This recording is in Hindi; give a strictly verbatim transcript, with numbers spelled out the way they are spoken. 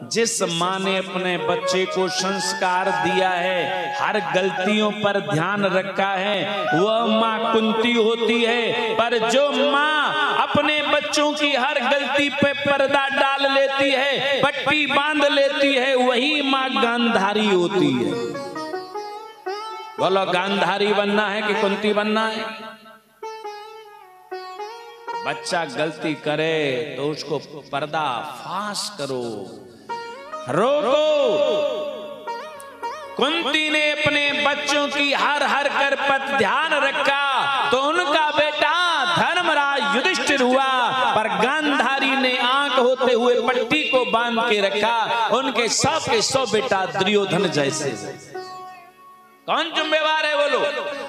जिस माँ ने अपने बच्चे को संस्कार दिया है, हर गलतियों पर ध्यान रखा है, वह माँ कुंती होती है। पर जो माँ अपने बच्चों की हर गलती पे पर्दा डाल लेती है, पट्टी बांध लेती है, वही माँ गांधारी होती है। बोलो, गांधारी बनना है कि कुंती बनना है? बच्चा गलती करे तो उसको पर्दा फाश करो, रोको। कुंती ने अपने बच्चों की हर हर कर पर ध्यान रखा तो उनका बेटा धर्मराज युधिष्ठिर हुआ, पर गांधारी ने आंख होते हुए पट्टी को बांध के रखा। उनके सौ के सौ बेटा दुर्योधन जैसे। कौन जिम्मेवार है बोलो?